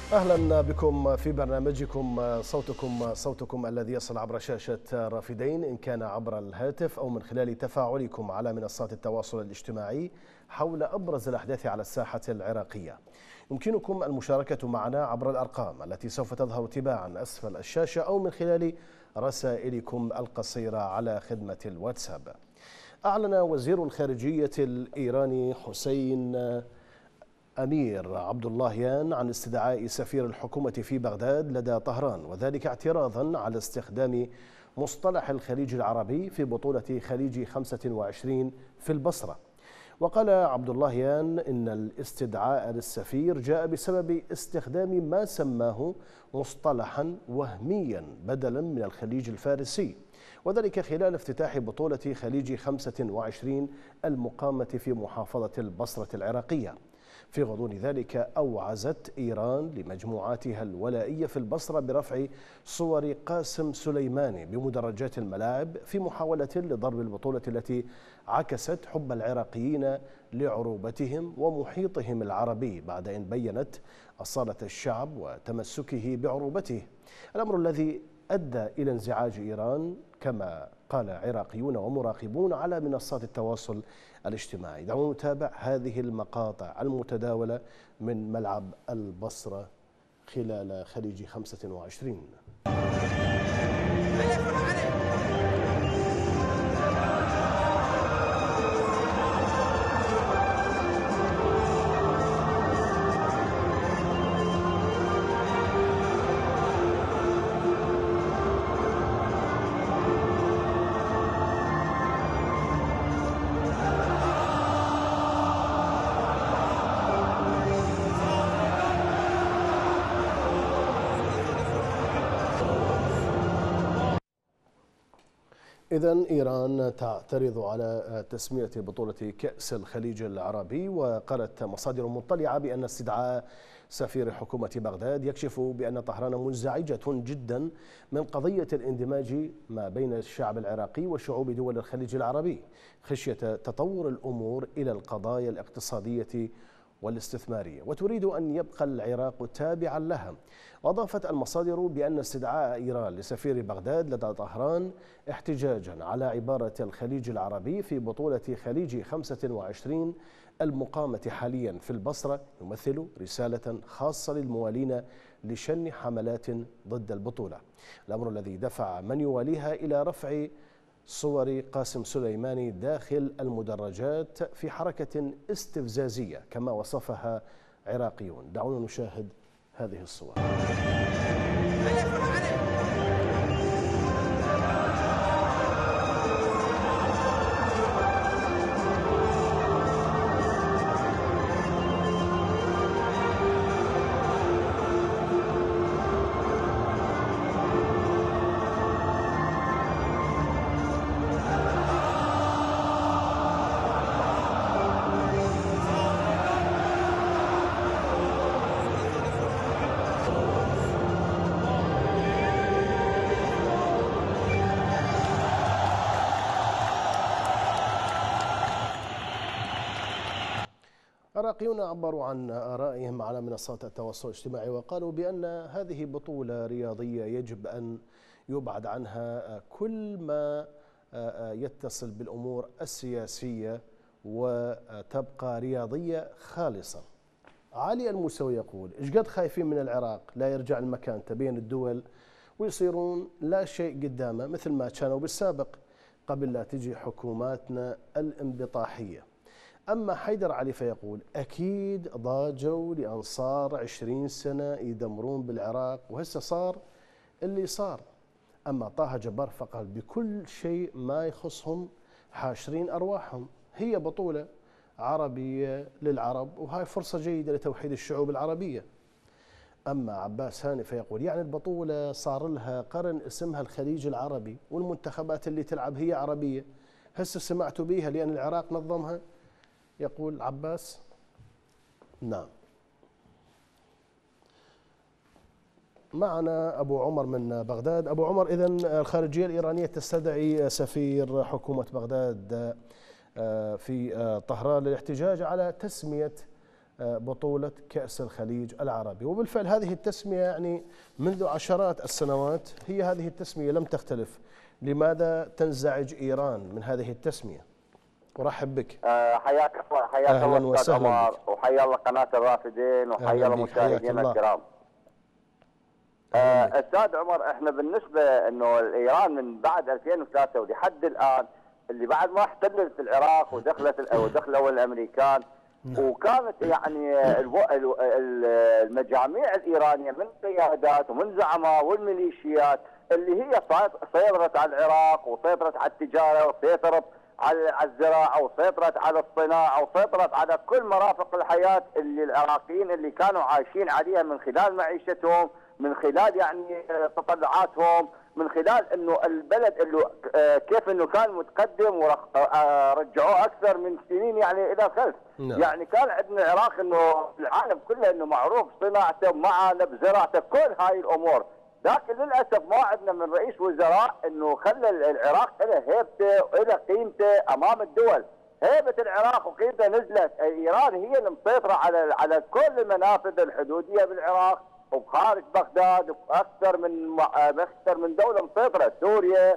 أهلا بكم في برنامجكم صوتكم الذي يصل عبر شاشة رافدين، إن كان عبر الهاتف أو من خلال تفاعلكم على منصات التواصل الاجتماعي حول أبرز الأحداث على الساحة العراقية. يمكنكم المشاركة معنا عبر الأرقام التي سوف تظهر تباعا أسفل الشاشة أو من خلال رسائلكم القصيرة على خدمة الواتساب. أعلن وزير الخارجية الإيراني حسين أمير عبد اللهيان عن استدعاء سفير الحكومة في بغداد لدى طهران، وذلك اعتراضا على استخدام مصطلح الخليج العربي في بطولة خليج 25 في البصرة. وقال عبد اللهيان إن الاستدعاء للسفير جاء بسبب استخدام ما سماه مصطلحا وهميا بدلا من الخليج الفارسي، وذلك خلال افتتاح بطولة خليج 25 المقامة في محافظة البصرة العراقية. في غضون ذلك أوعزت إيران لمجموعاتها الولائية في البصرة برفع صور قاسم سليماني بمدرجات الملاعب في محاولة لضرب البطولة التي عكست حب العراقيين لعروبتهم ومحيطهم العربي، بعد أن بيّنت أصالة الشعب وتمسكه بعروبته، الأمر الذي أدى إلى انزعاج إيران كما قال عراقيون ومراقبون على منصات التواصل الاجتماعي. دعونا نتابع هذه المقاطع المتداولة من ملعب البصرة خلال خليج 25. إذن إيران تعترض على تسمية بطولة كأس الخليج العربي، وقالت مصادر مطلعة بأن استدعاء سفير حكومة بغداد يكشف بأن طهران منزعجة جدا من قضية الاندماج ما بين الشعب العراقي وشعوب دول الخليج العربي خشية تطور الأمور إلى القضايا الاقتصادية والاستثمارية، وتريد أن يبقى العراق تابعا لها. وأضافت المصادر بأن استدعاء إيران لسفير بغداد لدى طهران احتجاجا على عبارة الخليج العربي في بطولة خليج 25 المقامة حاليا في البصرة يمثل رسالة خاصة للموالين لشن حملات ضد البطولة، الأمر الذي دفع من يواليها إلى رفع صور قاسم سليماني داخل المدرجات في حركة استفزازية كما وصفها عراقيون. دعونا نشاهد هذه الصور. عراقيون عبروا عن آرائهم على منصات التواصل الاجتماعي وقالوا بأن هذه بطولة رياضية يجب أن يبعد عنها كل ما يتصل بالأمور السياسية وتبقى رياضية خالصة. علي الموسوي يقول إيش قد خايفين من العراق لا يرجع المكان بين الدول ويصيرون لا شيء قدامه مثل ما كانوا بالسابق قبل لا تجي حكوماتنا الانبطاحية. أما حيدر علي فيقول أكيد ضاجوا لأنصار 20 سنة يدمرون بالعراق وهسه صار اللي صار. أما طه جبار فقال بكل شيء ما يخصهم حاشرين أرواحهم، هي بطولة عربية للعرب وهاي فرصة جيدة لتوحيد الشعوب العربية. أما عباس هاني فيقول يعني البطولة صار لها قرن اسمها الخليج العربي والمنتخبات اللي تلعب هي عربية، هسه سمعتوا بيها لأن العراق نظمها؟ يقول عباس. نعم. معنا أبو عمر من بغداد. أبو عمر، إذن الخارجية الإيرانية تستدعي سفير حكومة بغداد في طهران للاحتجاج على تسمية بطولة كأس الخليج العربي. وبالفعل هذه التسمية يعني منذ عشرات السنوات هي هذه التسمية لم تختلف. لماذا تنزعج إيران من هذه التسمية؟ أرحب بك. حياك الله، حياك الله أستاذ عمر، وحيا الله قناة الرافدين، وحيا الله مشاهدينا الكرام. أستاذ عمر، احنا بالنسبة انه ايران من بعد 2003 ولحد الآن اللي بعد ما احتلت العراق ودخلوا الامريكان، وكانت يعني المجاميع الايرانيه من قيادات ومن زعماء والميليشيات اللي هي سيطرت على العراق وسيطرت على التجاره وسيطرت على الزراعه وسيطرت على الصناعه وسيطرت على كل مرافق الحياه اللي العراقيين اللي كانوا عايشين عليها من خلال معيشتهم، من خلال يعني تطلعاتهم، من خلال انه البلد انه كيف انه كان متقدم ورجعوه اكثر من سنين يعني الى خلف. يعني كان عندنا العراق انه العالم كله انه معروف صناعته معنا بزراعته كل هاي الامور، لكن للاسف ما عندنا من رئيس وزراء انه خلى العراق له هيبته وله قيمته امام الدول. هيبه العراق وقيمته نزلت. ايران هي المسيطره على كل المنافذ الحدوديه بالعراق وبخارج بغداد واكثر من دوله مسيطره، سوريا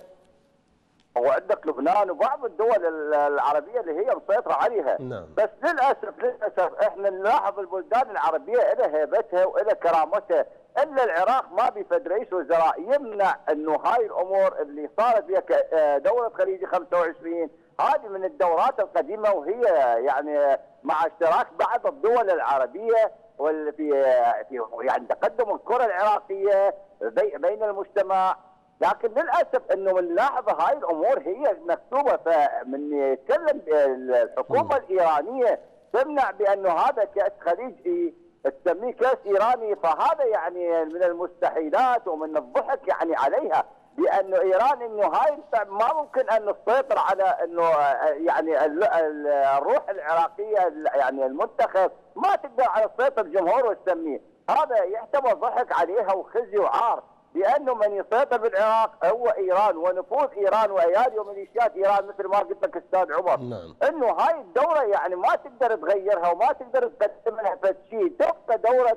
وعندك لبنان وبعض الدول العربيه اللي هي مسيطره عليها. بس للاسف احنا نلاحظ البلدان العربيه لها هيبتها ولها كرامتها، الا العراق ما بيفد رئيس وزراء يمنع انه هاي الامور اللي صارت فيها دوله خليجي 25 هذه من الدورات القديمه، وهي يعني مع اشتراك بعض الدول العربيه في يعني تقدم الكره العراقيه بين المجتمع. لكن للاسف انه بنلاحظ هاي الامور هي مكتوبه، فمن يتكلم الحكومه الايرانيه تمنع بانه هذا كاس خليجي تسميه كاس ايراني، فهذا يعني من المستحيلات ومن الضحك يعني عليها، لانه ايران انه هاي ما ممكن ان تسيطر على انه يعني الروح العراقيه يعني المنتخب ما تقدر على تسيطر الجمهور وتسميه، هذا يعتبر ضحك عليها وخزي وعار، لانه من يسيطر بالعراق هو ايران ونفوذ ايران وايادي وميليشيات ايران مثل ما قلت لك استاذ عمر. انه هاي الدوره يعني ما تقدر تغيرها وما تقدر تقدم لها شيء، تبقى دوره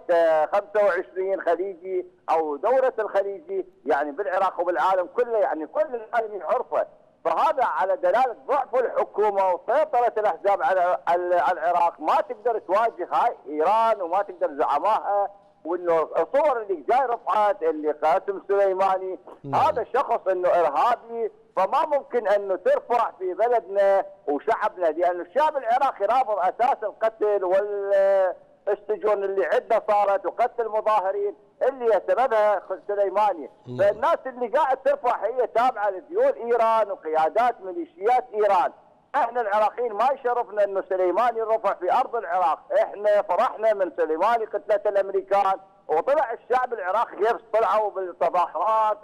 25 خليجي او دوره الخليجي يعني بالعراق وبالعالم كله، يعني كل العالم يعرفه. فهذا على دلاله ضعف الحكومه وسيطره الاحزاب على العراق، ما تقدر تواجه هاي ايران وما تقدر زعمائها. وانه الصور اللي جاي رفعت اللي قاسم سليماني هذا شخص انه ارهابي، فما ممكن انه ترفع في بلدنا وشعبنا، لانه الشعب العراقي رافض اساس القتل والسجون اللي عده صارت وقتل المظاهرين اللي سببها سليماني. فالناس اللي قاعد ترفع هي تابعه لديول ايران وقيادات ميليشيات ايران. احنا العراقيين ما يشرفنا انه سليماني رفع في ارض العراق، احنا فرحنا من سليماني قتله الامريكان، وطلع الشعب العراقي كيف طلعوا بالتظاهرات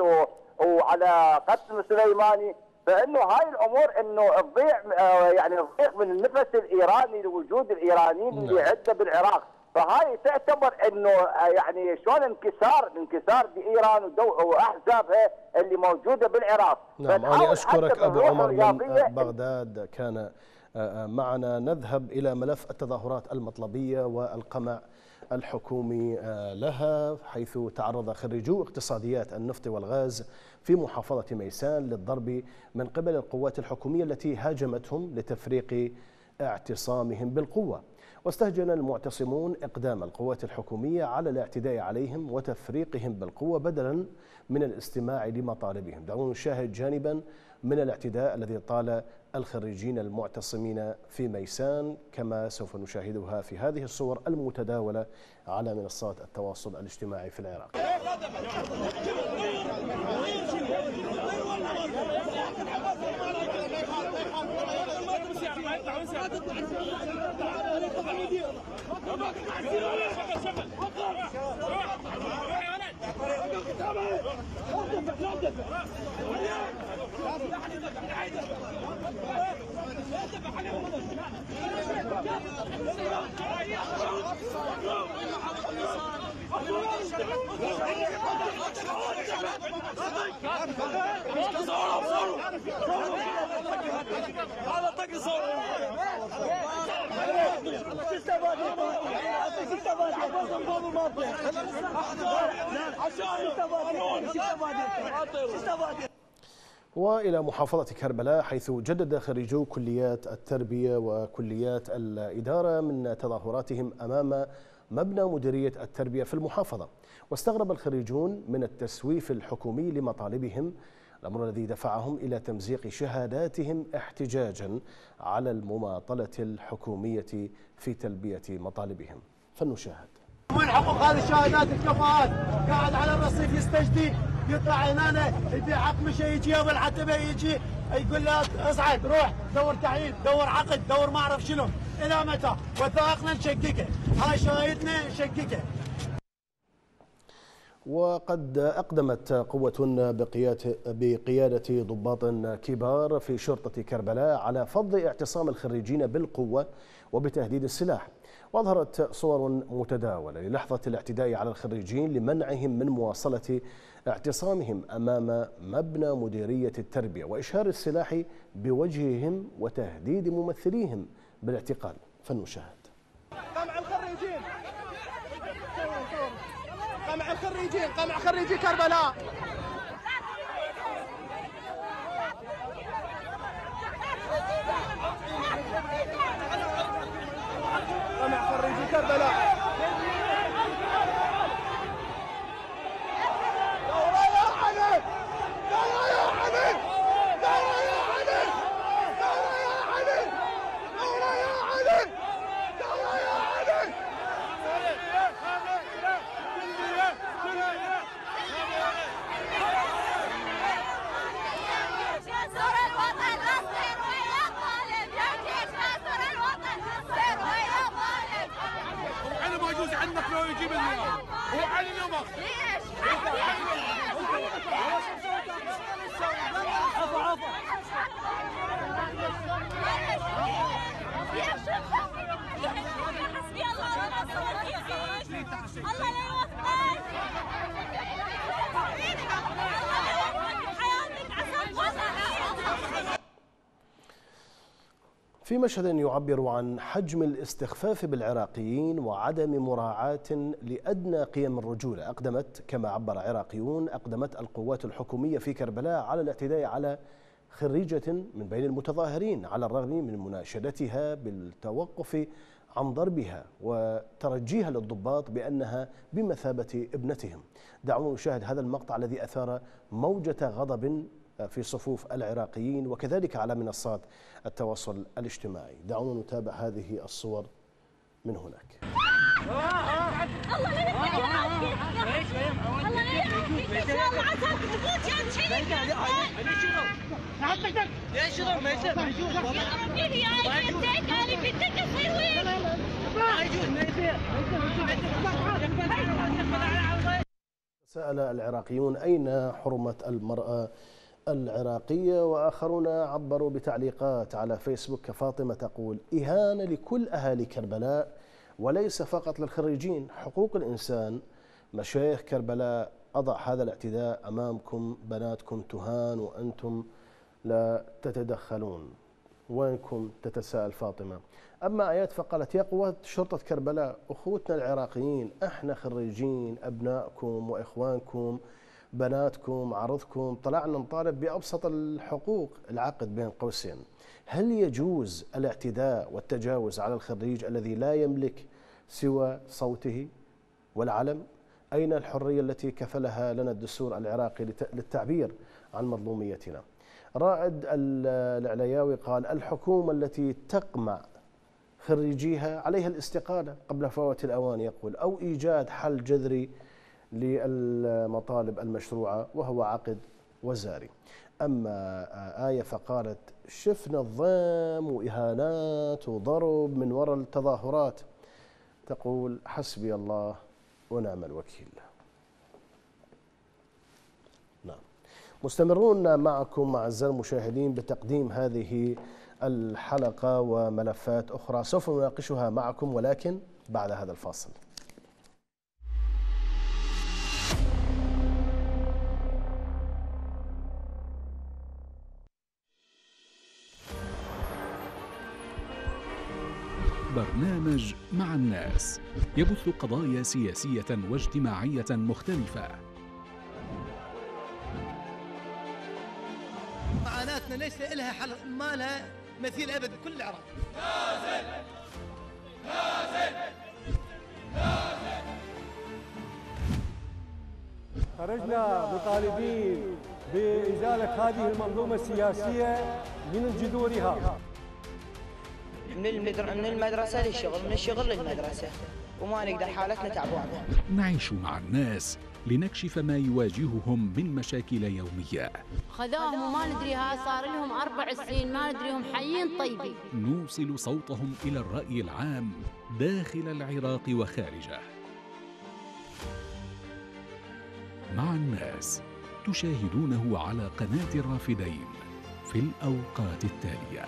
وعلى قتل سليماني. فانه هاي الامور انه تضيع يعني تضيع من النفس الايراني لوجود الايرانيين اللي عنده بالعراق، فهاي تعتبر انه يعني شلون انكسار بايران واحزابها اللي موجوده بالعراق. نعم، انا اشكرك ابو عمر من بغداد كان معنا. نذهب الى ملف التظاهرات المطلبيه والقمع الحكومي لها، حيث تعرض خريجو اقتصاديات النفط والغاز في محافظة ميسان للضرب من قبل القوات الحكومية التي هاجمتهم لتفريق اعتصامهم بالقوة. واستهجن المعتصمون إقدام القوات الحكومية على الاعتداء عليهم وتفريقهم بالقوة بدلا من الاستماع لمطالبهم. دعونا نشاهد جانبا من الاعتداء الذي طال الخريجين المعتصمين في ميسان، كما سوف نشاهدها في هذه الصور المتداولة على منصات التواصل الاجتماعي في العراق. هذا طق صوره وإلى محافظة كربلاء، حيث جدد خريجو كليات التربية وكليات الإدارة من تظاهراتهم أمام مبنى مديرية التربية في المحافظة. واستغرب الخريجون من التسويف الحكومي لمطالبهم، الأمر الذي دفعهم إلى تمزيق شهاداتهم احتجاجا على المماطلة الحكومية في تلبية مطالبهم. فلنشاهد. من حقوق هذه الشهادات الكفاءات، قاعد على الرصيف يستجدي، يطلع هنا يبيع حق مشي، يجي يوم العتبه يجي يقول له اصعد روح دور تعيين، دور عقد، دور ما اعرف شنو، الى متى؟ وثائقنا نشققه، هاي شهايدنا نشققه. وقد أقدمت قوة بقيادة ضباط كبار في شرطة كربلاء على فض اعتصام الخريجين بالقوة وبتهديد السلاح. وأظهرت صور متداولة للحظة الاعتداء على الخريجين لمنعهم من مواصلة اعتصامهم أمام مبنى مديرية التربية وإشهار السلاح بوجههم وتهديد ممثليهم بالاعتقال. فلنشاهد. قمع الخريجين، قمع الخريجين، قمع خريجي كربلاء. قمع خريجي كربلاء. دورة يا حبيب، دورة يا حبيب، دورة يا حبيب، دورة يا حبيب، دورة يا حبيب، دورة يا حبيب. عندك لو يجيب اليوم هو علي نمط ليش؟ حسبي الله ونعم الوكيل. الله لا يوفقك، الله لا يوفقك بحياتك عسى وطنك. في مشهد يعبر عن حجم الاستخفاف بالعراقيين وعدم مراعاة لأدنى قيم الرجولة، أقدمت كما عبر عراقيون أقدمت القوات الحكومية في كربلاء على الاعتداء على خريجة من بين المتظاهرين على الرغم من مناشدتها بالتوقف عن ضربها وترجيها للضباط بأنها بمثابة ابنتهم. دعونا نشاهد هذا المقطع الذي أثار موجة غضب في صفوف العراقيين وكذلك على منصات التواصل الاجتماعي. دعونا نتابع هذه الصور من هناك. الله لا يعافيك، الله لا يعافيك ان شاء الله عساك تفوت يا تشيل يا شنو ما يصير ما يجوز يا ربي يا بنتك انا بنتك تصير وين ما يجوز ما يصير سأل العراقيون أين حرمة المرأة العراقية، وآخرون عبروا بتعليقات على فيسبوك كفاطمة تقول: إهانة لكل أهالي كربلاء وليس فقط للخريجين، حقوق الإنسان. مشايخ كربلاء أضع هذا الاعتداء أمامكم، بناتكم تهان وأنتم لا تتدخلون. وينكم؟ تتساءل فاطمة. أما آيات فقالت: يا قوات شرطة كربلاء أخوتنا العراقيين، احنا خريجين أبنائكم وإخوانكم بناتكم عرضكم، طلعنا نطالب بأبسط الحقوق، العقد بين قوسين. هل يجوز الاعتداء والتجاوز على الخريج الذي لا يملك سوى صوته والعلم؟ أين الحرية التي كفلها لنا الدستور العراقي للتعبير عن مظلوميتنا؟ رائد العلياوي قال: الحكومة التي تقمع خريجيها عليها الاستقالة قبل فوات الأوان، يقول، أو إيجاد حل جذري للمطالب المشروعة وهو عقد وزاري. أما آية فقالت: شفنا الضام وإهانات وضرب من وراء التظاهرات. تقول: حسبي الله ونعم الوكيل. نعم، مستمرون معكم أعزائي المشاهدين بتقديم هذه الحلقة وملفات أخرى سوف نناقشها معكم، ولكن بعد هذا الفاصل. برنامج مع الناس يبث قضايا سياسية واجتماعية مختلفة. معاناتنا ليس لها حل، ما لها مثيل ابد بكل العراق. نازل نازل نازل. خرجنا مطالبين بإزالة هذه المنظومة السياسية من جذورها. من المدرسة للشغل، من الشغل للمدرسة، وما نقدر، حالتنا تعبانة. نعيش مع الناس لنكشف ما يواجههم من مشاكل يومية. خذوهم وما ندريها، صار لهم 4 سنين ما ندريهم حيين طيبين. نوصل صوتهم إلى الرأي العام داخل العراق وخارجه. مع الناس تشاهدونه على قناة الرافدين في الأوقات التالية.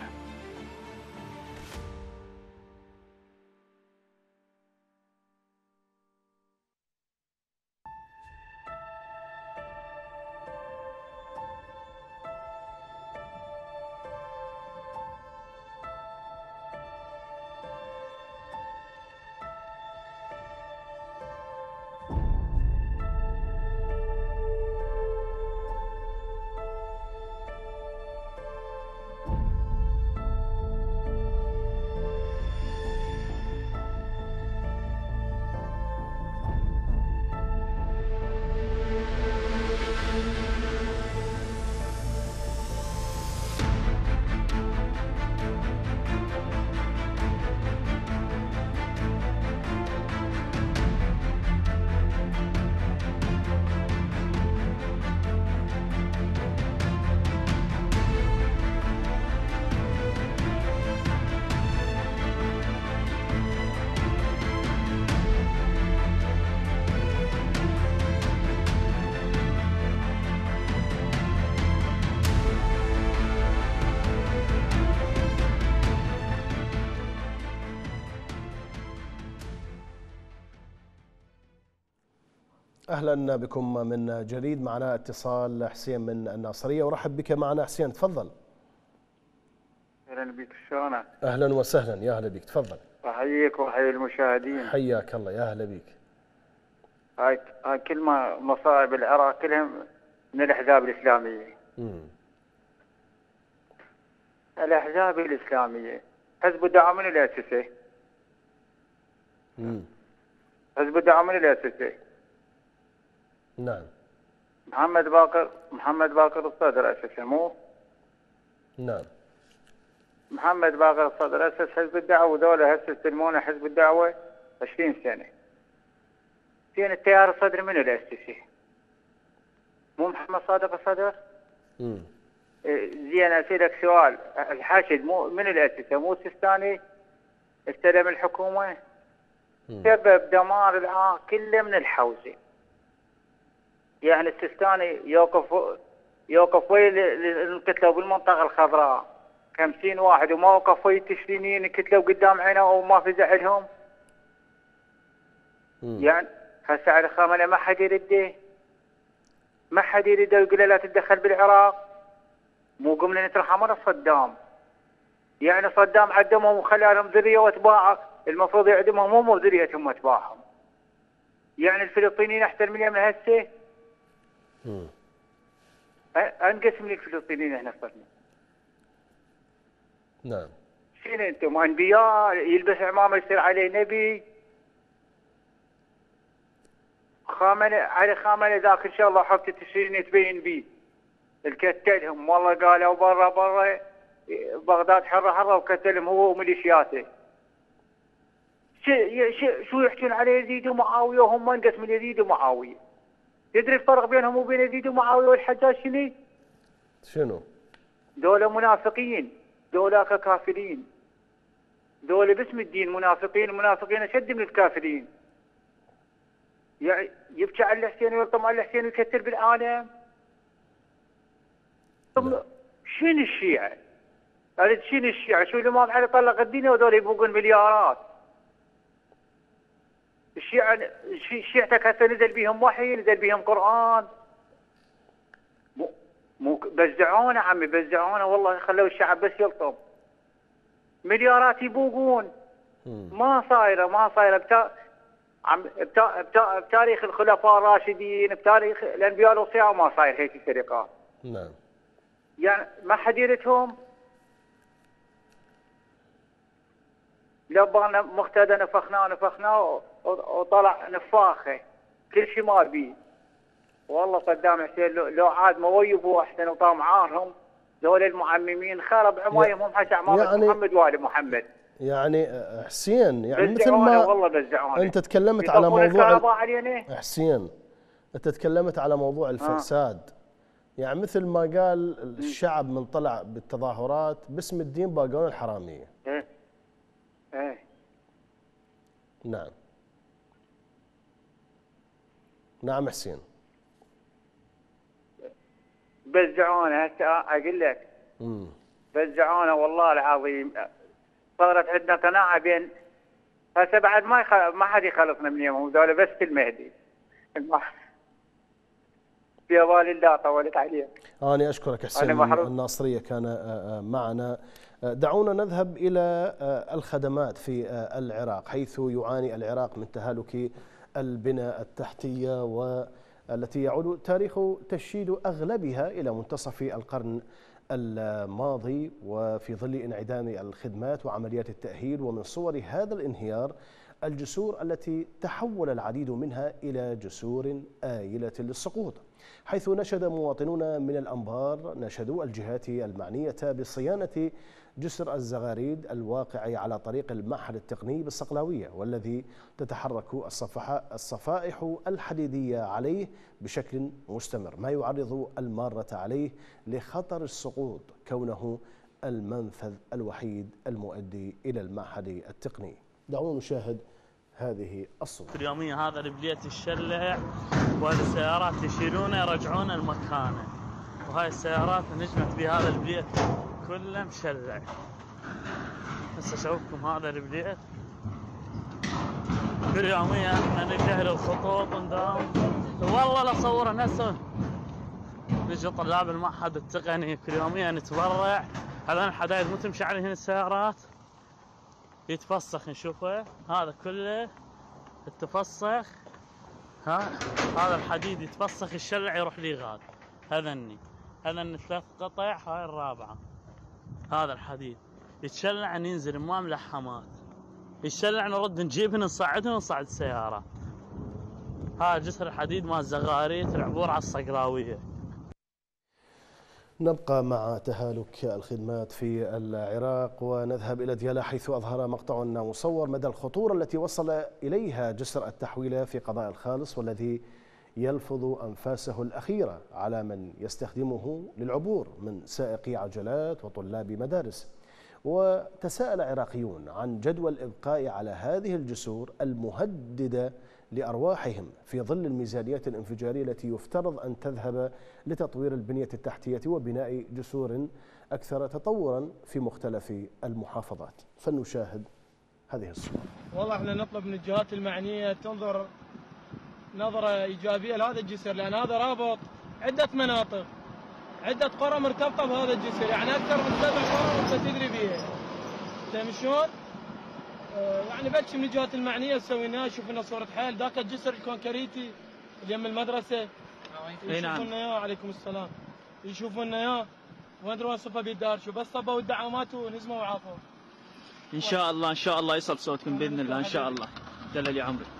أهلا بكم من جديد. معنا اتصال حسين من الناصرية، ورحب بك معنا حسين، تفضل. اهلا بك، شلونك؟ أهلا وسهلا، يا أهلا بك، تفضل. احييك واحيي المشاهدين. حياك الله، يا أهلا بك. هاي كل ما مصائب العراق كلهم من الأحزاب الإسلامية. الأحزاب الإسلامية، حزب الدعم من اللي أسسه؟ حزب الدعم من اللي أسسه؟ نعم. محمد باقر الصدر أسسه، مو؟ نعم. محمد باقر الصدر أسس حزب الدعوة، وذولا هسه يسلمونه حزب الدعوة 20 سنة. زين التيار الصدري من اللي أسسه؟ مو محمد صادق الصدر؟ زين أسألك سؤال، الحشد من اللي أسسه؟ مو السيستاني استلم الحكومة؟ سبب دمار العراق كله من الحوزة. يعني السيستاني يوقف ويا القتلوا بالمنطقة الخضراء 50 واحد، وما وقف ويا التشرينيين قتلوا قدام عينه وما فزع لهم. يعني هسه على خامنة ما حد يرده، ما حد يرده ويقول له لا تتدخل بالعراق. مو قمنا نترحم على صدام؟ يعني صدام عدمهم وخلى لهم ذريه واتباع، المفروض يعدمهم هم وذريتهم واتباعهم. يعني الفلسطينيين احسن من اليمن هسه؟ انقسم من الفلسطينيين احنا صرنا. نعم. شنو انتم انبياء؟ يلبس عمامه يصير عليه نبي؟ خامنه على خامنه ذاك ان شاء الله حط التشرين تبين بيه. الكتلهم والله قالوا برا بغداد حره وكتلهم هو وميليشياته. شو يحكون على يزيد ومعاويه وهم انقسم من يزيد ومعاويه. تدري الفرق بينهم وبين يزيد ومعاويه والحجاج شنو؟ دول منافقين، دول كافرين، دول باسم الدين منافقين، المنافقين اشد من الكافرين. يعني يبكي على الحسين ويلطم على الحسين ويكتر بالعالم. شنو الشيعة؟ قالت شنو الشيعة؟ شو الإمام علي طلق الدنيا وذول يبوقون مليارات. الشيعة شيعتك هسه نزل بيهم وحي، نزل بيهم قرآن. مو بزعونا عمي، بزعونا والله، خلوا الشعب بس يلطم. مليارات يبوقون. ما صايره بتاريخ الخلفاء الراشدين، بتاريخ الانبياء والاوصياء ما صاير هيك الطريقات. نعم. يعني ما حد يرثهم. لبانا مقتدى نفخناه وطلع نفاخه كل شيء ما بيه. والله صدام حسين لو عاد ما ويبوا احسن وطام عارهم ذول المعممين خرب عمايمهم حتى عمامة يعني محمد وآل محمد. يعني حسين يعني مثل ما والله انت تكلمت على موضوع حسين، انت تكلمت على موضوع الفساد. يعني مثل ما قال الشعب من طلع بالتظاهرات باسم الدين باقون الحراميه. ايه نعم حسين. بزعونا هسه اقول لك. بزعونا والله العظيم. صارت عندنا قناعه بين هسه بعد ما حد يخلصنا من يومهم ذولا بس المهدي. في امان الله طولت عليك. أنا أشكرك حسين الناصرية كان معنا. دعونا نذهب إلى الخدمات في العراق، حيث يعاني العراق من تهالك البنى التحتية والتي يعود تاريخ تشييد أغلبها إلى منتصف القرن الماضي، وفي ظل انعدام الخدمات وعمليات التأهيل. ومن صور هذا الانهيار الجسور التي تحول العديد منها إلى جسور آيلة للسقوط، حيث نشد مواطنون من الأنبار نشدوا الجهات المعنية بصيانة جسر الزغاريد الواقع على طريق المعهد التقني بالصقلاوية، والذي تتحرك الصفائح الحديدية عليه بشكل مستمر، ما يعرض المارة عليه لخطر السقوط كونه المنفذ الوحيد المؤدي إلى المعهد التقني. دعونا نشاهد هذه الصورة. اليومية هذا البليت الشلع والسيارات يشيلونه يرجعونه لمكانه، وهاي السيارات نجمت بهذا البليت كله مشلع. هسه اشوفكم هذا البليت كل يومية احنا ننتهي الخطوط ونداوم. والله لا صوره هسه نجي طلاب المعهد التقني كل يومية نتبرع. هذا الحدايد مو تمشي عليهن السيارات يتفسخ نشوفه، هذا كله التفسخ. هذا الحديد يتفسخ الشلع يروح لي غاد. هذني 3 قطع، هاي الرابعة. هذا الحديد يتشلع ينزل ما ملحمات، يتشلع نرد نجيبهن نصعدهن ونصعد السيارات. هذا جسر الحديد مال زغاريت العبور على الصقلاوية. نبقى مع تهالك الخدمات في العراق ونذهب إلى ديالى، حيث أظهر مقطع مصور مدى الخطورة التي وصل إليها جسر التحويلة في قضاء الخالص، والذي يلفظ أنفاسه الأخيرة على من يستخدمه للعبور من سائقي عجلات وطلاب مدارس. وتساءل عراقيون عن جدوى الإبقاء على هذه الجسور المهددة لأرواحهم في ظل الميزانيات الانفجارية التي يفترض أن تذهب لتطوير البنية التحتية وبناء جسور أكثر تطورا في مختلف المحافظات. فلنشاهد هذه الصورة. والله احنا نطلب من الجهات المعنية تنظر نظرة إيجابية لهذا الجسر، لأن هذا رابط عدة مناطق، عدة قرى مرتبطة بهذا الجسر، يعني أكثر من 7 قرى أنت تدري بيها. فاهم شلون؟ يعني بلش من الجهات المعنيه تسوي لنا، شوف لنا صوره حيل ذاك الجسر الكونكريتي اللي يم المدرسه يشوفون لنا اياه. عليكم السلام. يشوفون لنا اياه وين وين صفه بالدار، شو بس صبوا الدعامات ونزموا وعافوا. ان شاء الله يصل صوتكم باذن الله ان شاء الله. دلل يا عمري.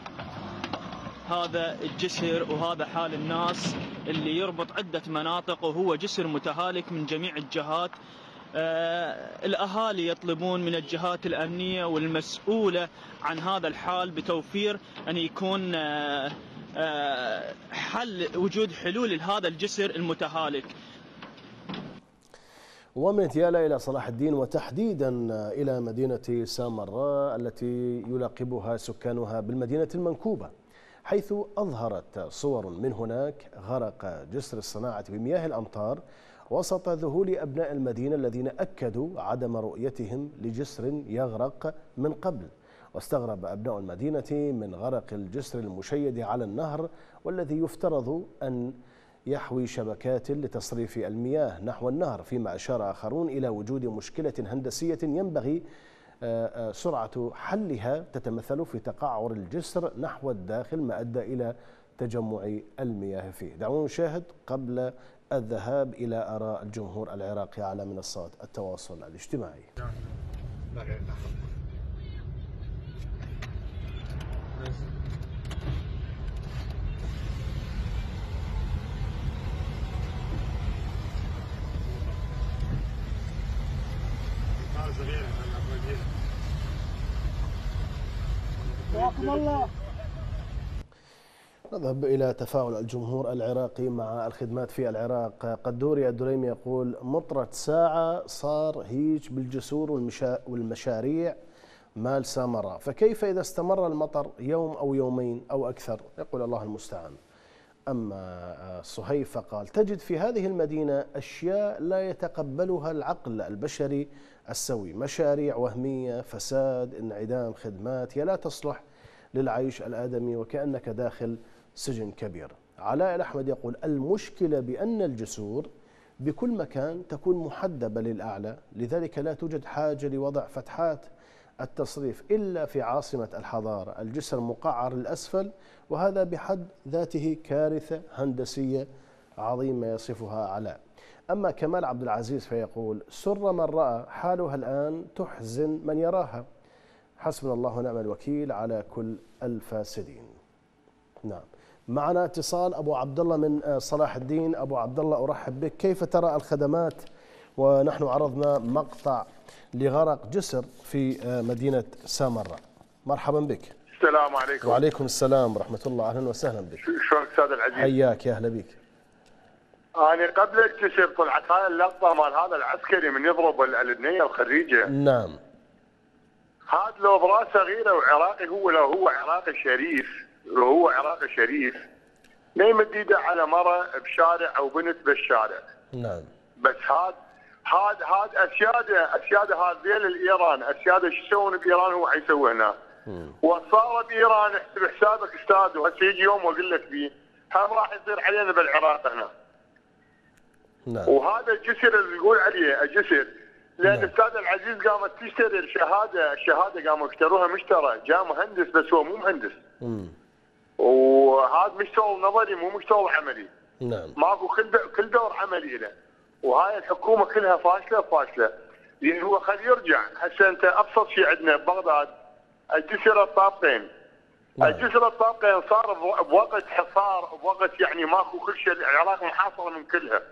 هذا الجسر وهذا حال الناس اللي يربط عده مناطق، وهو جسر متهالك من جميع الجهات. الأهالي يطلبون من الجهات الأمنية والمسؤولة عن هذا الحال بتوفير أن يكون وجود حلول لهذا الجسر المتهالك. ومن ديالى إلى صلاح الدين، وتحديدا إلى مدينة سامراء التي يلاقبها سكانها بالمدينة المنكوبة، حيث أظهرت صور من هناك غرق جسر الصناعة بمياه الأمطار وسط ذهول أبناء المدينة الذين أكدوا عدم رؤيتهم لجسر يغرق من قبل. واستغرب أبناء المدينة من غرق الجسر المشيد على النهر، والذي يفترض أن يحوي شبكات لتصريف المياه نحو النهر، فيما أشار آخرون إلى وجود مشكلة هندسية ينبغي سرعة حلها تتمثل في تقعر الجسر نحو الداخل ما أدى إلى تجمع المياه فيه. دعونا نشاهد قبل الذهاب إلى آراء الجمهور العراقي على منصات التواصل الاجتماعي. نذهب إلى تفاعل الجمهور العراقي مع الخدمات في العراق. قدوري الدريمي يقول: مطرت ساعة صار هيج بالجسور والمشاريع مال سامراء، فكيف إذا استمر المطر يوم أو يومين أو أكثر؟ يقول الله المستعان. أما صهيب فقال: تجد في هذه المدينة أشياء لا يتقبلها العقل البشري السوي، مشاريع وهمية، فساد، انعدام خدمات، لا تصلح للعيش الآدمي وكأنك داخل سجن كبير. علاء الأحمد يقول: المشكلة بأن الجسور بكل مكان تكون محدبة للأعلى، لذلك لا توجد حاجة لوضع فتحات التصريف إلا في عاصمة الحضارة، الجسر مقعر للأسفل، وهذا بحد ذاته كارثة هندسية عظيمة يصفها علاء. أما كمال عبد العزيز فيقول: سر من رأى حالها الآن تحزن من يراها، حسبنا الله ونعم الوكيل على كل الفاسدين. نعم، معنا اتصال أبو عبد الله من صلاح الدين. أبو عبد الله أرحب بك، كيف ترى الخدمات ونحن عرضنا مقطع لغرق جسر في مدينة سامراء؟ مرحبا بك. السلام عليكم. وعليكم السلام ورحمة الله، أهلا وسهلا بك. شلونك أستاذ العزيز؟ حياك، يا أهلا بك. أنا قبل الجسر طلعت هاي اللقطة مال هذا العسكري من يضرب البنية الخريجة. نعم. هذا لو براه صغيرة وعراقي، لو هو عراقي شريف ما يمد ايده على مرة بشارع او بنت بالشارع. نعم. بس هاد اسياده هاد ذيل الايران، اسياده شو يسوون بايران هو حيسوي هنا. وصار بايران احسب حسابك استاذ، وهسه يجي يوم واقول لك فيه هم راح يصير علينا بالعراق هنا. نعم. وهذا الجسر اللي يقول عليه الجسر، لان الاستاذ العزيز قامت تشتري الشهاده قاموا يشتروها مشترى، جاء مهندس بس هو مو مهندس. وهذا مش شغل نظري، مو مش شغل عملي. نعم. ماكو كل دور عملي له. وهاي الحكومه كلها فاشله. لان هو خليه يرجع. هسه انت ابسط شيء عندنا ببغداد الجسر الطابقين. الجسر الطابقين صار بوقت حصار، بوقت يعني ماكو كل شيء، العراق محاصره من كلها.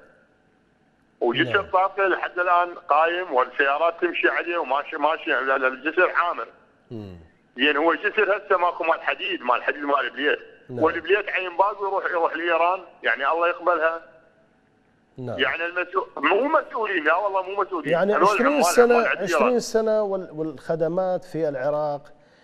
وجسر طابقين لحد الان قايم والسيارات تمشي عليه وماشي الجسر عامر. يعني هو جسر هسه ماكو مال حديد مال البليت. والبليت عين باقي يروح لايران، يعني الله يقبلها. نعم. يعني مو مسؤولين، لا والله مو مسؤولين. يعني 20 سنة والخدمات في العراق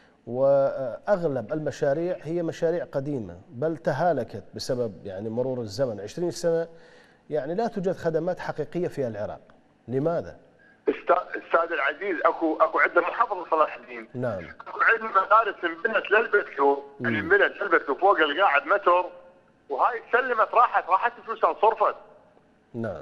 واغلب المشاريع هي مشاريع قديمة، بل تهالكت بسبب يعني مرور الزمن. 20 سنة يعني لا توجد خدمات حقيقية في العراق، لماذا؟ استاذ العزيز، اكو عندنا محافظه صلاح الدين. نعم. اكو عندنا مدارس انبنت للبثلو، يعني انبنت للبثلو فوق القاعد متر، وهاي سلمت راحت فلوسها صرفت. نعم.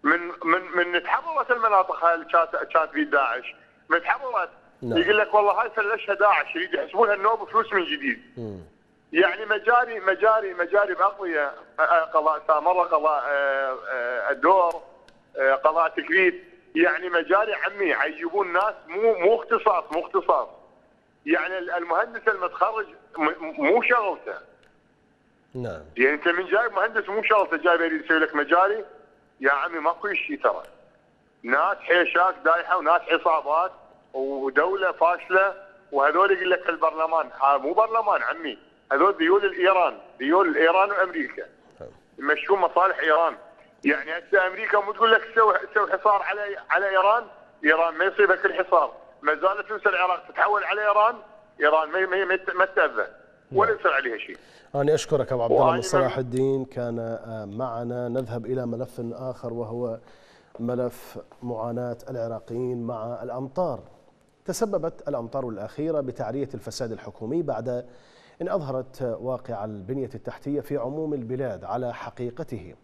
من تحررت المناطق هاي اللي كانت في داعش، من تحررت يقول لك والله هاي فلشها داعش، يريد يحسبونها النوب فلوس من جديد. يعني مجاري باقويه، قضاء سامراء، قضاء الدور، قضاء تكريت، يعني مجاري عمي يجيبون ناس مو اختصاص. يعني المهندس المتخرج مو شغلته. نعم. يعني انت من جايب مهندس مو شغلته، جايب يريد يسوي لك مجاري، يا عمي ماكو شيء ترى. ناس حيشاك دايحه وناس عصابات ودوله فاشله، وهذول يقول لك البرلمان، هذا مو برلمان عمي، هذول ديول الايران وامريكا. يمشون مصالح ايران. يعني هسه امريكا مو تقول لك تسوي حصار على ايران ما يصيبها كل حصار، ما زالت فلوس العراق تتحول على ايران ما تاذى ولا يصير عليها شيء. أنا أشكرك أبو عبد الله من صلاح الدين، كان معنا. نذهب إلى ملف آخر وهو ملف معاناة العراقيين مع الأمطار. تسببت الأمطار الأخيرة بتعرية الفساد الحكومي بعد أن أظهرت واقع البنية التحتية في عموم البلاد على حقيقته،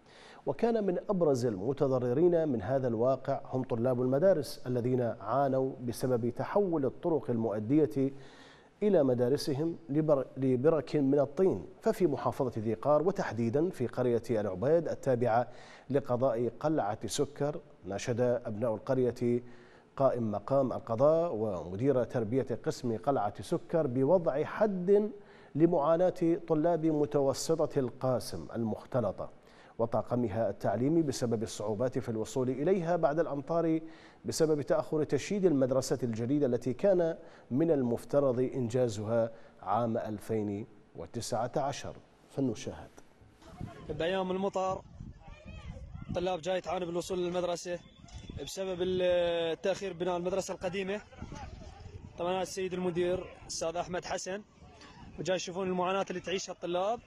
وكان من أبرز المتضررين من هذا الواقع هم طلاب المدارس الذين عانوا بسبب تحول الطرق المؤدية إلى مدارسهم لبرك من الطين. ففي محافظة ذي قار وتحديدا في قرية العبيد التابعة لقضاء قلعة سكر، ناشد أبناء القرية قائم مقام القضاء ومدير تربية قسم قلعة سكر بوضع حد لمعاناة طلاب متوسطة القاسم المختلطة وطاقمها التعليمي بسبب الصعوبات في الوصول إليها بعد الأمطار بسبب تأخر تشييد المدرسة الجديدة التي كان من المفترض إنجازها عام 2019. فلنشاهد. بأيام المطر الطلاب جاي تعاني بالوصول للمدرسة بسبب التأخير بناء المدرسة القديمة. طبعا السيد المدير الأستاذ أحمد حسن وجاي يشوفون المعاناة اللي تعيشها الطلاب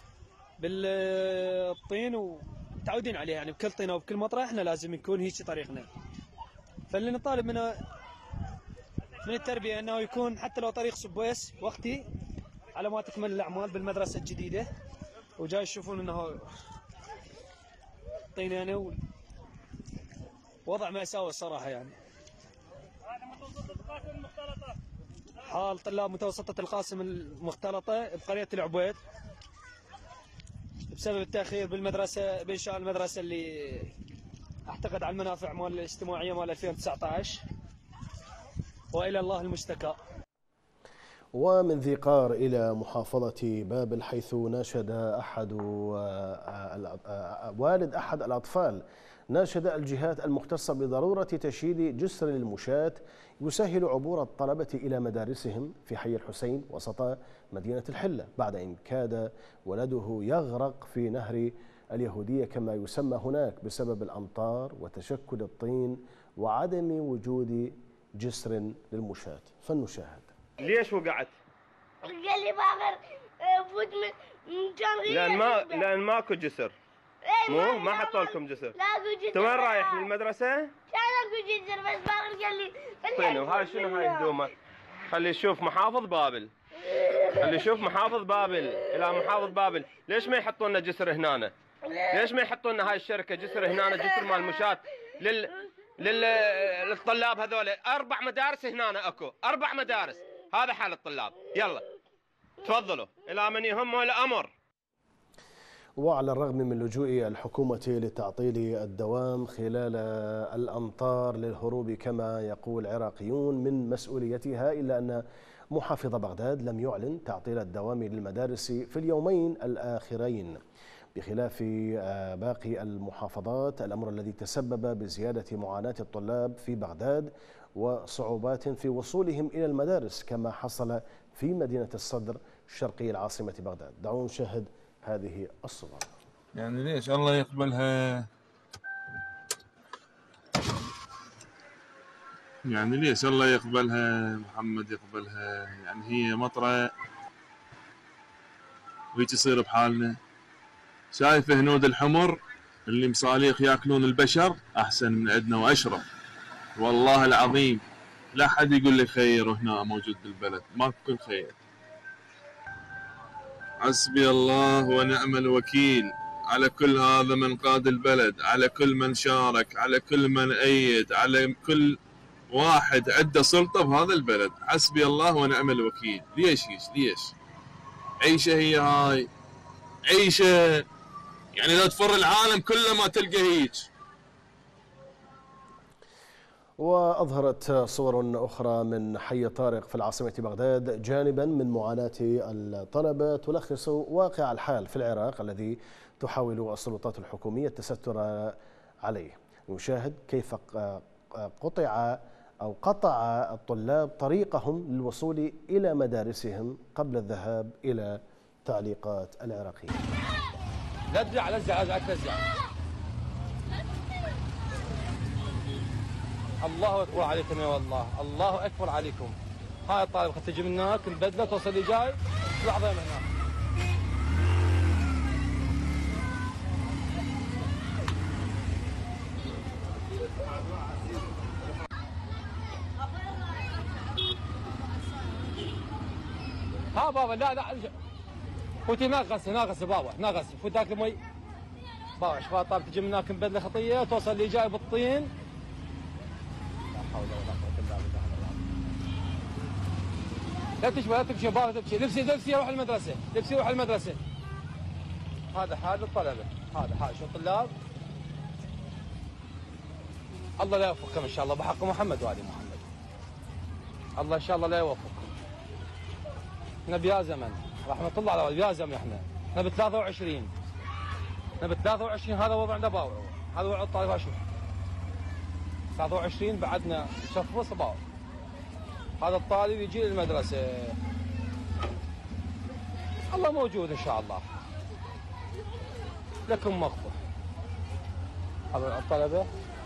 بالطين ومتعودين عليها، يعني بكل طينة وبكل مطرة احنا لازم يكون هيك طريقنا. فاللي نطالب منه من التربية انه يكون حتى لو طريق سبويس وقتي على ما تكمل الاعمال بالمدرسة الجديدة. وجاي يشوفون انه طين يعني وضع مأساوي الصراحة. يعني حال طلاب متوسطة القاسم المختلطة بقرية العبيد بسبب التأخير بالمدرسة بإنشاء المدرسة اللي اعتقد على المنافع مال الاجتماعية مال 2019 وإلى الله المشتكى. ومن ذي قار إلى محافظة بابل حيث ناشد والد أحد الأطفال ناشد الجهات المختصة بضرورة تشييد جسر للمشاة يسهل عبور الطلبة إلى مدارسهم في حي الحسين وسط مدينة الحلة بعد إن كاد ولده يغرق في نهر اليهودية كما يسمى هناك بسبب الأمطار وتشكل الطين وعدم وجود جسر للمشاة. فلنشاهد. ليش وقعت؟ قال لي باخر فوت من كان لأن ماكو جسر. مو ما حطوا لكم جسر. لا اكو جسر. انت وين رايح للمدرسة؟ كان اكو جسر بس باخر قال لي طيب وهاي شنو هاي هدومك؟ خلي يشوف محافظ بابل. خلي يشوف محافظ بابل إلى محافظ بابل، ليش ما يحطوا لنا جسر هنا؟ ليش ما يحطوا لنا هاي الشركة جسر هنا، جسر مال مشاة للطلاب هذول؟ 4 مدارس هنا اكو، 4 مدارس، هذا حال الطلاب. يلا تفضلوا إلى من يهم الأمر. وعلى الرغم من لجوء الحكومة لتعطيل الدوام خلال الأمطار للهروب كما يقول عراقيون من مسؤوليتها، إلا أن محافظ بغداد لم يعلن تعطيل الدوام للمدارس في اليومين الآخرين بخلاف باقي المحافظات، الأمر الذي تسبب بزيادة معاناة الطلاب في بغداد وصعوبات في وصولهم إلى المدارس كما حصل في مدينة الصدر الشرقي العاصمة بغداد. دعونا نشاهد هذه الصور. يعني ليش الله يقبلها؟ يعني ليش الله يقبلها؟ محمد يقبلها؟ يعني هي مطرة وهيك يصير بحالنا. شايف هنود الحمر اللي مصاليخ ياكلون البشر احسن من عندنا واشرف. والله العظيم لا حد يقول لي خير هنا موجود بالبلد، ماكو كل خير. حسبي الله ونعم الوكيل على كل هذا من قاد البلد، على كل من شارك، على كل من أيد، على كل واحد عنده سلطة بهذا البلد. حسبي الله ونعم الوكيل. ليش عيشة هي هاي عيشة، يعني لو تفر العالم كله ما تلقى هيك. وأظهرت صور أخرى من حي طارق في العاصمة بغداد جانبا من معاناة الطلبة تلخص واقع الحال في العراق الذي تحاول السلطات الحكومية التستر عليه. نشاهد كيف قطع الطلاب طريقهم للوصول إلى مدارسهم قبل الذهاب إلى تعليقات العراقيين. لا تزعل لا تزعل. الله اكبر عليكم يا والله، الله اكبر عليكم. هاي الطالب خد تجي من هناك البدله توصل لي جاي لحظه من هناك. ها بابا لا فوتي ناقص بابا ناقص فوت ذاك المي باوع شغال طالب تجي من هناك مبدله خطيه توصل اللي جاي بالطين. لا حول ولا قوه الا بالله. لا تشبه لا تبكي بابا تبكي. لبسي روح المدرسه، لبسي روح المدرسه. هذا حال الطلبه، هذا حال شو الطلاب. الله لا يوفقكم ان شاء الله بحق محمد وآل محمد. الله ان شاء الله لا يوفقكم. احنا بيا زمن رحمه الله على بيا زمن احنا ب 23. احنا ب 23 هذا وضعنا باوع. هذا وضع الطالب شوف. 23 بعدنا شفص باوع. هذا الطالب يجي للمدرسه. الله موجود ان شاء الله. لكم مغفر. هذا الطلبه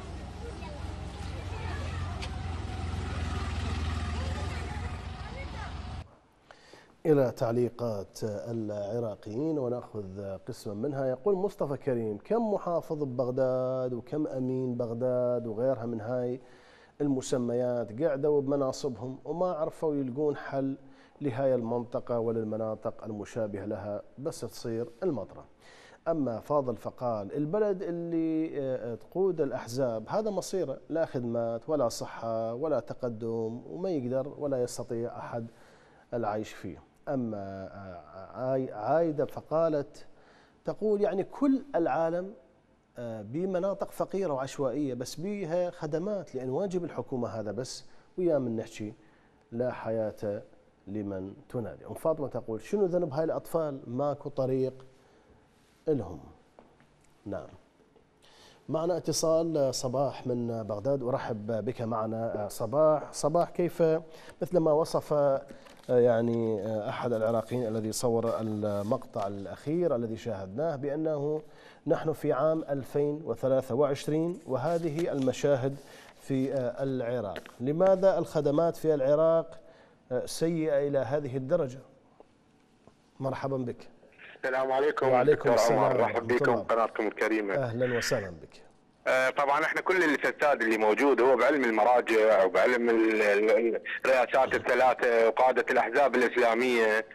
إلى تعليقات العراقيين ونأخذ قسما منها. يقول مصطفى كريم: كم محافظ ببغداد وكم أمين بغداد وغيرها من هاي المسميات قعدوا بمناصبهم وما عرفوا يلقون حل لهاي المنطقة وللمناطق المشابهة لها بس تصير المطرة. أما فاضل فقال: البلد اللي تقود الأحزاب هذا مصيره لا خدمات ولا صحة ولا تقدم وما يقدر ولا يستطيع أحد العيش فيه. أما عايدة فقالت تقول يعني كل العالم بمناطق فقيرة وعشوائية بس بيها خدمات لأن واجب الحكومة هذا بس ويا من نحكي لا حياة لمن تنادي. أم فاطمة تقول: شنو ذنب هاي الأطفال ماكو طريق لهم. نعم. معنا اتصال صباح من بغداد، أرحب بك معنا صباح كيف مثل ما وصف يعني أحد العراقيين الذي صور المقطع الأخير الذي شاهدناه بأنه نحن في عام 2023 وهذه المشاهد في العراق. لماذا الخدمات في العراق سيئة إلى هذه الدرجة؟ مرحبا بك. السلام عليكم. وعليكم السلام. مرحبا بكم قناتكم الكريمة. أهلا وسهلا بك. طبعا احنا كل الفساد اللي موجود هو بعلم المراجع وبعلم الرئاسات الثلاثه وقاده الاحزاب الاسلاميه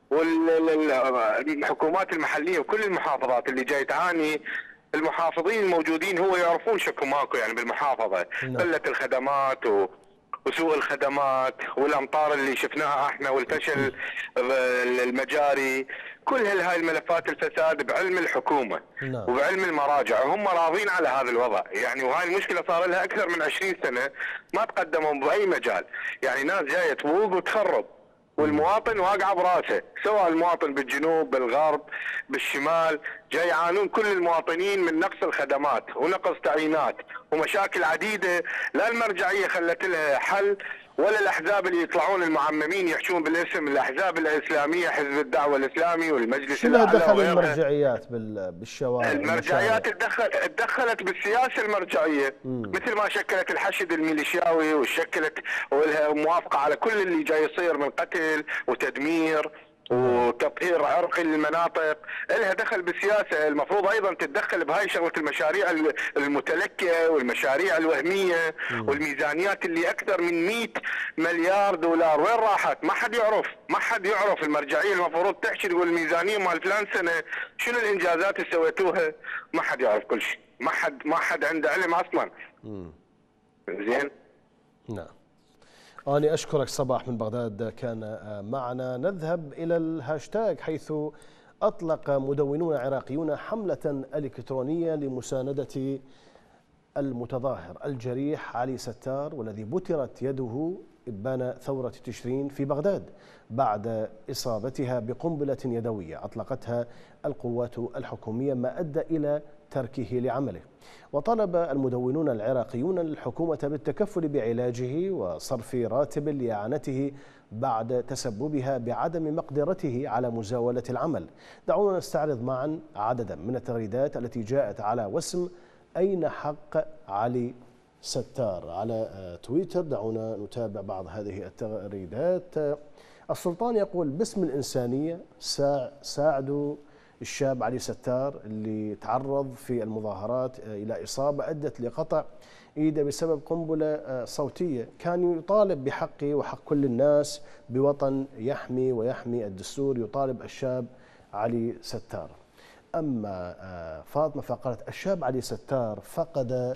والحكومات المحليه وكل المحافظات اللي جاي تعاني. المحافظين الموجودين هو يعرفون شكو ماكو يعني بالمحافظه قله الخدمات وسوء الخدمات والامطار اللي شفناها احنا والفشل المجاري. كل هاي الملفات الفساد بعلم الحكومه وبعلم المراجع وهم راضين على هذا الوضع يعني. وهاي المشكله صار لها اكثر من 20 سنه ما تقدموا باي مجال يعني. ناس جايه تبوق وتخرب والمواطن واقع براسه، سواء المواطن بالجنوب بالغرب بالشمال جاي يعانون كل المواطنين من نقص الخدمات ونقص تعيينات ومشاكل عديده. لا المرجعيه خلت لها حل ولا الاحزاب اللي يطلعون المعممين يحشون بالاسم الاحزاب الاسلاميه، حزب الدعوه الاسلامي والمجلس الاعلى. شنو دخل المرجعيات بالشوارع؟ المرجعيات تدخلت بالسياسه المرجعيه مثل ما شكلت الحشد الميليشياوي وشكلت ولها موافقه على كل اللي جاي يصير من قتل وتدمير وتطهير عرقي للمناطق. لها دخل بالسياسه. المفروض ايضا تتدخل بهاي شغله المشاريع المتلكئه والمشاريع الوهميه والميزانيات اللي اكثر من 100 مليار دولار. وين راحت؟ ما حد يعرف. المرجعيه المفروض تحكي تقول الميزانيه مال فلان سنه شنو الانجازات اللي سويتوها. ما حد يعرف كل شيء. ما حد عنده علم اصلا. زين. نعم. أنا أشكرك صباح من بغداد كان معنا. نذهب إلى الهاشتاج حيث أطلق مدونون عراقيون حملة إلكترونية لمساندة المتظاهر الجريح علي ستار والذي بترت يده إبان ثورة تشرين في بغداد بعد إصابتها بقنبلة يدوية أطلقتها القوات الحكومية ما أدى إلى تركه لعمله. وطلب المدونون العراقيون الحكومة بالتكفل بعلاجه وصرف راتب لإعانته بعد تسببها بعدم مقدرته على مزاولة العمل. دعونا نستعرض معا عددا من التغريدات التي جاءت على وسم أين حق علي ستار على تويتر. دعونا نتابع بعض هذه التغريدات. السلطان يقول: باسم الإنسانية ساعدوا الشاب علي ستار اللي تعرض في المظاهرات إلى إصابة أدت لقطع إيده بسبب قنبلة صوتية. كان يطالب بحقه وحق كل الناس بوطن يحمي ويحمي الدستور. يطالب الشاب علي ستار. أما فاطمة فقالت الشاب علي ستار فقد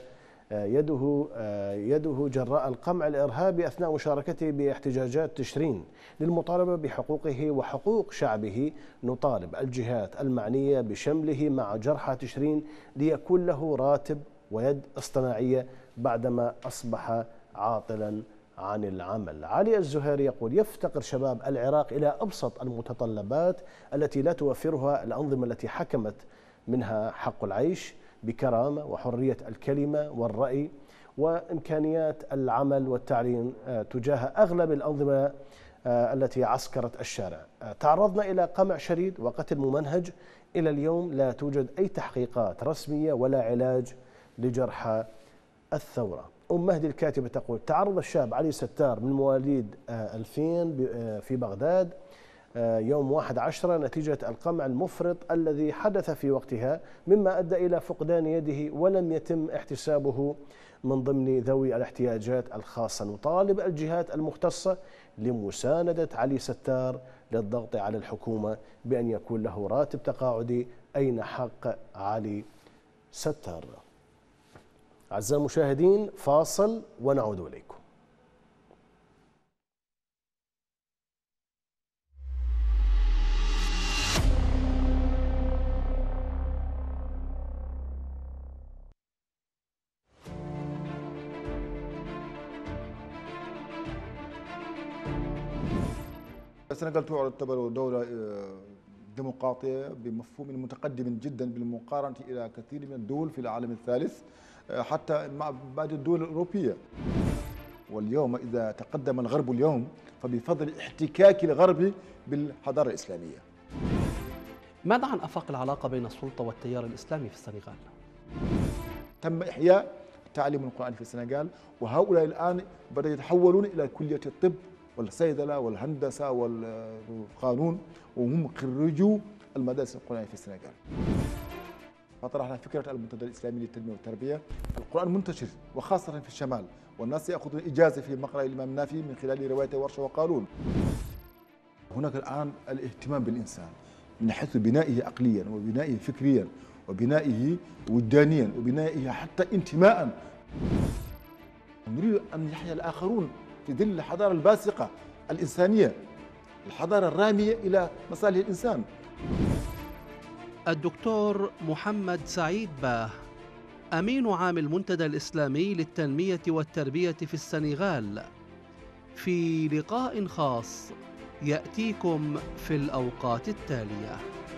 يده جراء القمع الإرهابي أثناء مشاركته باحتجاجات تشرين للمطالبة بحقوقه وحقوق شعبه. نطالب الجهات المعنية بشمله مع جرحى تشرين ليكون له راتب ويد اصطناعية بعدما أصبح عاطلا عن العمل. علي الزهيري يقول يفتقر شباب العراق إلى أبسط المتطلبات التي لا توفرها الأنظمة التي حكمت منها حق العيش بكرامة وحرية الكلمة والرأي وإمكانيات العمل والتعليم تجاه أغلب الأنظمة التي عسكرت الشارع. تعرضنا إلى قمع شديد وقتل ممنهج. إلى اليوم لا توجد أي تحقيقات رسمية ولا علاج لجرحى الثورة. أم مهدي الكاتبة تقول تعرض الشاب علي ستار من مواليد 2000 في بغداد يوم 11 نتيجة القمع المفرط الذي حدث في وقتها، مما أدى إلى فقدان يده ولم يتم احتسابه من ضمن ذوي الاحتياجات الخاصة. نطالب الجهات المختصة لمساندة علي ستار للضغط على الحكومة بأن يكون له راتب تقاعدي. أين حق علي ستار؟ أعزائي المشاهدين فاصل ونعود إليكم. السنغال تعتبر دولة ديمقراطية بمفهوم متقدم جدا بالمقارنة إلى كثير من الدول في العالم الثالث حتى مع بعض الدول الأوروبية. واليوم إذا تقدم الغرب اليوم فبفضل احتكاك الغرب بالحضارة الإسلامية. ماذا عن آفاق العلاقة بين السلطة والتيار الإسلامي في السنغال؟ تم إحياء تعليم القرآن في السنغال، وهؤلاء الآن بدأوا يتحولون إلى كلية الطب والصيدلة والهندسة والقانون، وهم خريجوا المدارس القرآنية في السنغال. فطرحنا فكرة المنتدى الإسلامي للتنمية والتربية. القرآن منتشر وخاصة في الشمال، والناس يأخذون إجازة في مقرأ الإمام النافعي من خلال رواية ورشة وقالون. هناك الآن الاهتمام بالإنسان من حيث بنائه عقليا وبنائه فكريا وبنائه وجدانيا وبنائه حتى انتماء. نريد أن يحيا الآخرون في ظل الحضارة الباسقة الإنسانية، الحضارة الرامية إلى مصالح الإنسان. الدكتور محمد سعيد باه، أمين عام المنتدى الإسلامي للتنمية والتربية في السنغال، في لقاء خاص يأتيكم في الأوقات التالية.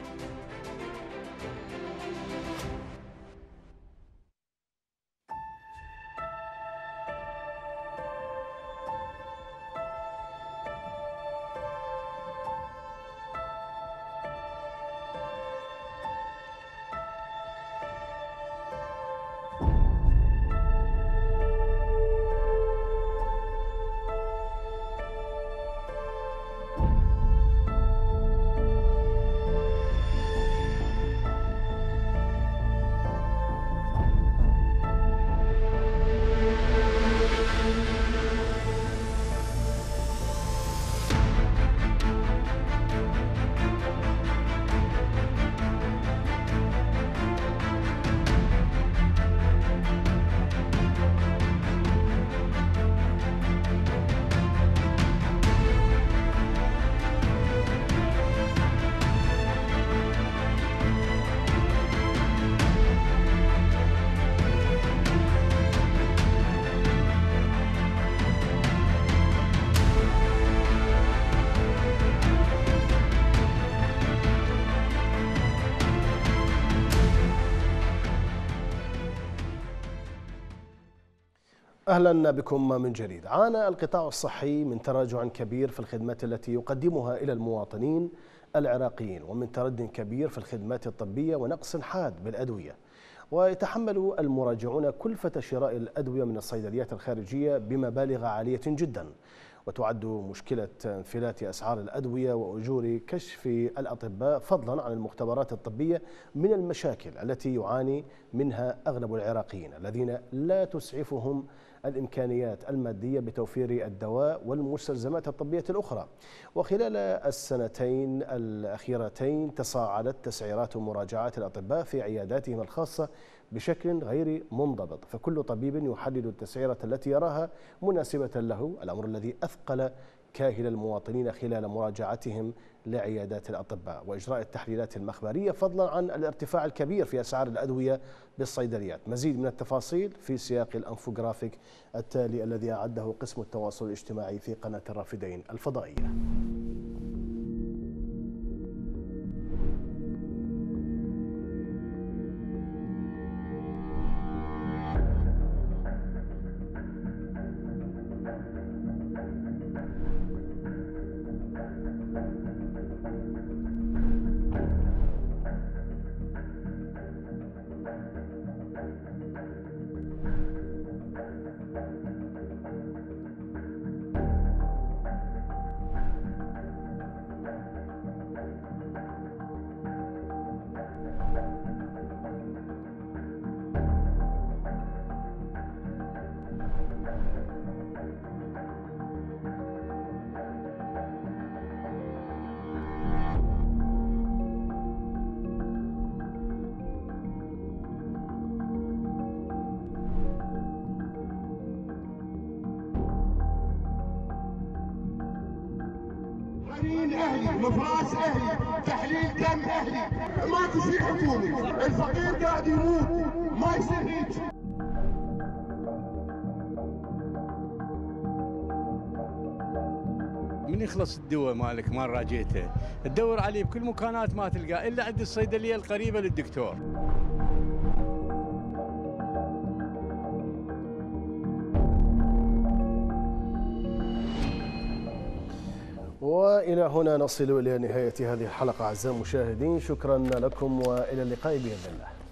أهلا بكم من جديد. عانى القطاع الصحي من تراجع كبير في الخدمات التي يقدمها إلى المواطنين العراقيين، ومن تردٍ كبير في الخدمات الطبية ونقص حاد بالأدوية. ويتحمل المراجعون كلفة شراء الأدوية من الصيدليات الخارجية بمبالغ عالية جدا، وتعد مشكلة انفلات أسعار الأدوية وأجور كشف الأطباء فضلا عن المختبرات الطبية من المشاكل التي يعاني منها أغلب العراقيين الذين لا تسعفهم الإمكانيات المادية بتوفير الدواء والمستلزمات الطبية الأخرى. وخلال السنتين الأخيرتين تصاعدت تسعيرات مراجعات الأطباء في عياداتهم الخاصة بشكل غير منضبط، فكل طبيب يحدد التسعيرة التي يراها مناسبة له، الأمر الذي أثقل كاهل المواطنين خلال مراجعتهم لعيادات الأطباء وإجراء التحليلات المخبرية، فضلا عن الارتفاع الكبير في أسعار الأدوية بالصيدليات. مزيد من التفاصيل في سياق الأنفوغرافيك التالي الذي أعده قسم التواصل الاجتماعي في قناة الرافدين الفضائية. اهلي، مفراس اهلي، تحليل دم اهلي، ماكو شيء حكومي، الفقير قاعد يموت، ما يصير هيك. من يخلص الدواء مالك مال راجيته تدور عليه بكل مكانات ما تلقاه الا عند الصيدليه القريبه للدكتور. وإلى هنا نصل إلى نهاية هذه الحلقة أعزائي المشاهدين، شكرا لكم وإلى اللقاء بإذن الله.